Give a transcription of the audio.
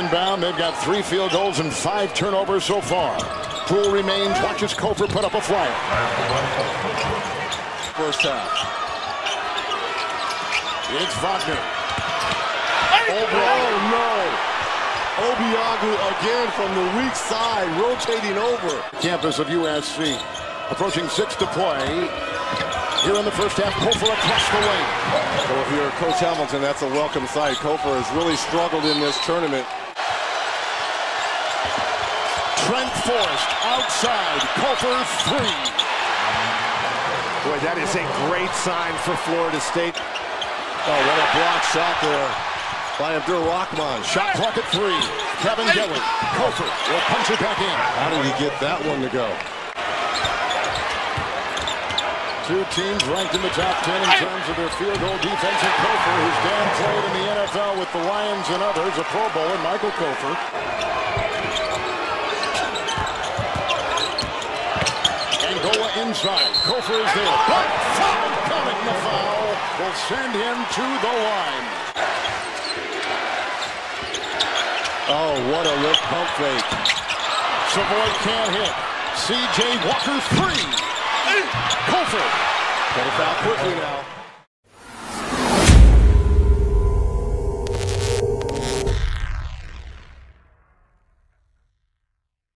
inbound. They've got 3 field goals and 5 turnovers so far. Poole remains, watches Cofer put up a flyer. First half. It's Wagner. Oh no! Obiagu again from the weak side, rotating over. Campus of USC. Approaching 6 to play. Here in the first half, Cofer across the lane. So if you're Coach Hamilton, that's a welcome sight. Cofer has really struggled in this tournament. Trent Forrest outside. Cofer 3. Boy, that is a great sign for Florida State. Oh, what a block shot there by Abdur-Rahman. Shot clock at 3. Kevin Gelly. Cofer will punch it back in. How did he get that one to go? 2 teams ranked in the top 10 in terms of their field goal defense. And Cofer, who's Dan played in the NFL with the Lions and others, a Pro Bowler, Michael Cofer. Angola inside. Cofer is there. But foul coming. The foul will send him to the line. Oh, what a lip pump fake. Savoy can't hit. C.J. Walker 3. Cofer. Got it foul quickly now.